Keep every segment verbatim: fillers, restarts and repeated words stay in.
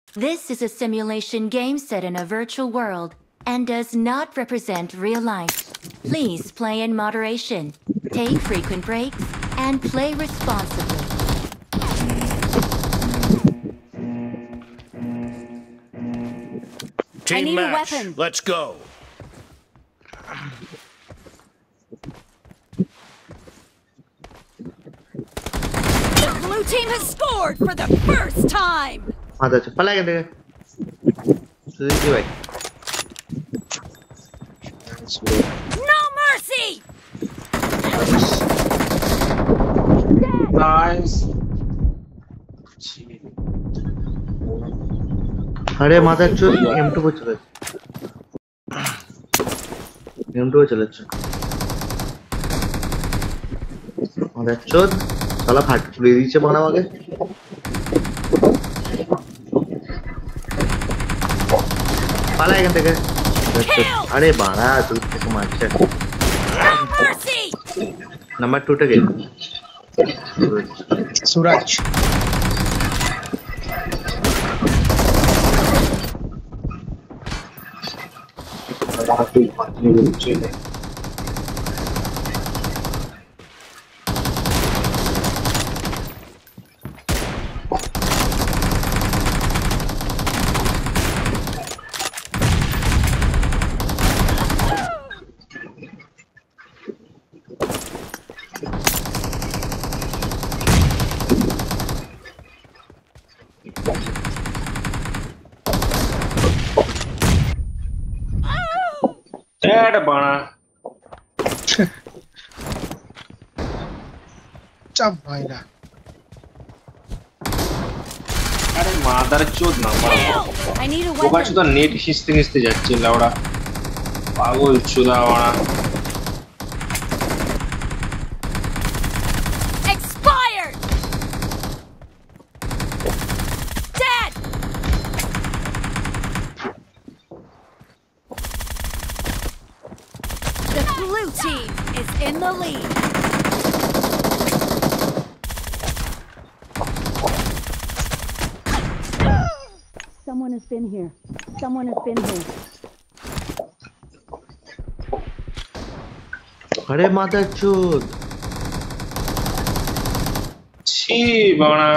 This is a simulation game set in a virtual world and does not represent real life. Please play in moderation, take frequent breaks, and play responsibly. Team I need match. a weapon. Let's go. The blue team has scored for the first time. Ada cepat lagi deh. Sedikit baik. No mercy. Nice. अरे माता चोद M to पे चले M to पे चले माता चोद साला फाट ले नीचे बना वाले पाला है कहते हैं अरे बारा तू इसको मारचे नंबर टू टके सूरज Happy partly will change. Dad, bana. Chap bhaiya. Are mother chod na maro. I need a weapon. Boga chuda net histe histe jacche lauda. Pagol chuda bana. Expired. Dead. The blue team is in the lead. Someone has been here. Someone has been here. अरे माता चोद छी bana.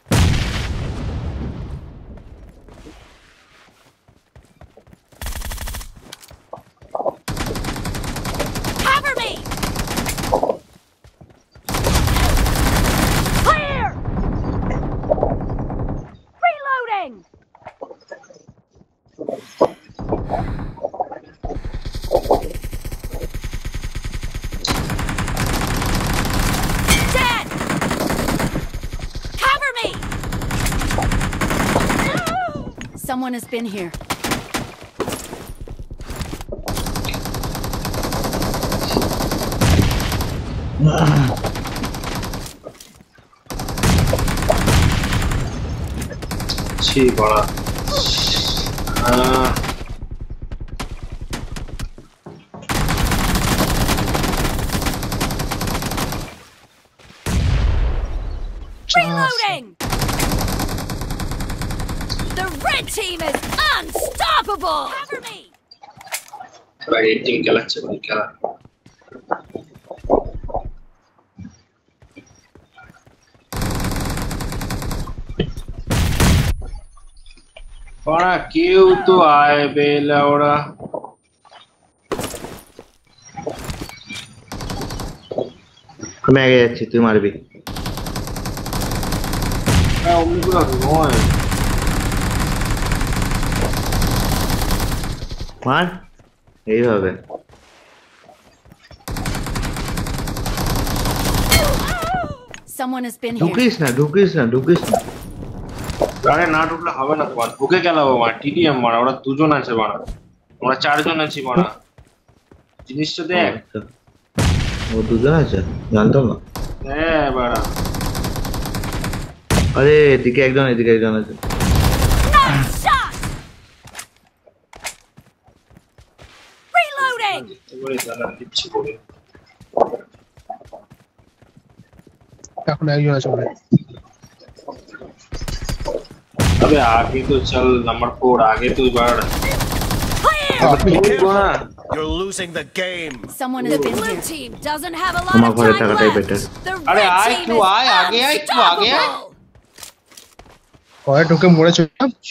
Someone has been here. छी बड़ा हाँ Reloading! The red team is unstoppable! Cover me! Right, team kala chalo kala. Bana क्यों तो आए बेला ओरा मैं आ गया अच्छी तुम्हारे भी मैं उम्मीद कर रहा हूँ मार यही होगा Someone has been here. ढुकिस ना ढुकिस ना ढुकिस ना আরে না ঢুকলে হবে না তোমার ঢুকে গেল বাবা টিডিএম মারা ওরা দুজন আছে বাড়া আমরা চারজন আছি বাড়া জিনিসটা দেখ ও দুজন আছে জানতাম না হ্যাঁ বাড়া আরে এদিকে একজন এদিকে একজন আছে Reloading. এবারে জানা দিচ্ছি করে এখন একজন আছে বলে अबे आगे तो चल नंबर फोर आगे तो बढ़ You're losing the game. Someone has been here. Team doesn't have a lot আমার of ঘরে time থাকাটাই left. বেটার The अरे red आए team क्यों is आए आगे आए क्यों आगे आए unstoppable. ঘরে ঢুকে মরে চলে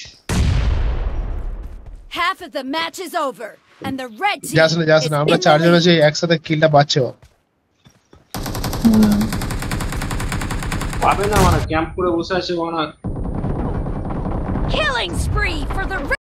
Half of the match is over, and the red team যাস না যাস is না আমরা in the চারজন lead. আছি একসাথে কিলটা পাচ্ছে ও পাবে না মানে ক্যাম্প করে বসে আছে ওনা Killing spree for the red